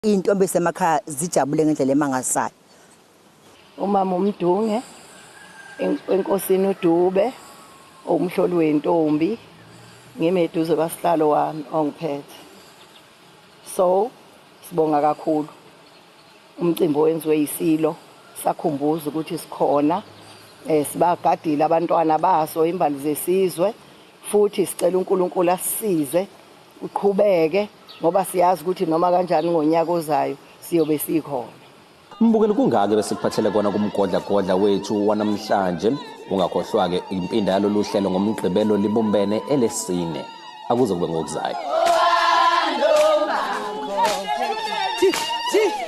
Intombi semakhaya zijabule ngendlela emangasayo. Umama uMdunge, enkosini uDube, umhloli wentombi, ngime eduze kwasihlalo wami ongiphethe. So sibonga kakhulu. Umcimbi owenziwe ISilo sakhumbuza ukuthi sikhona, sibagadile abantwana baso imbali zesizwe, futhi sicela uNkulunkulu asisize uqhubeke ngoba siyazi ukuthi noma kanjani ngonyaka ozayo siyobe sikhona. Mbukeli kungake besikuphathele kona kumgodla wethu wanamhlanje. Ungakhohlwa ke impinda yalolu hlelo ngomgqibelo libumbene elesine. Akuze kube ngokuzayo.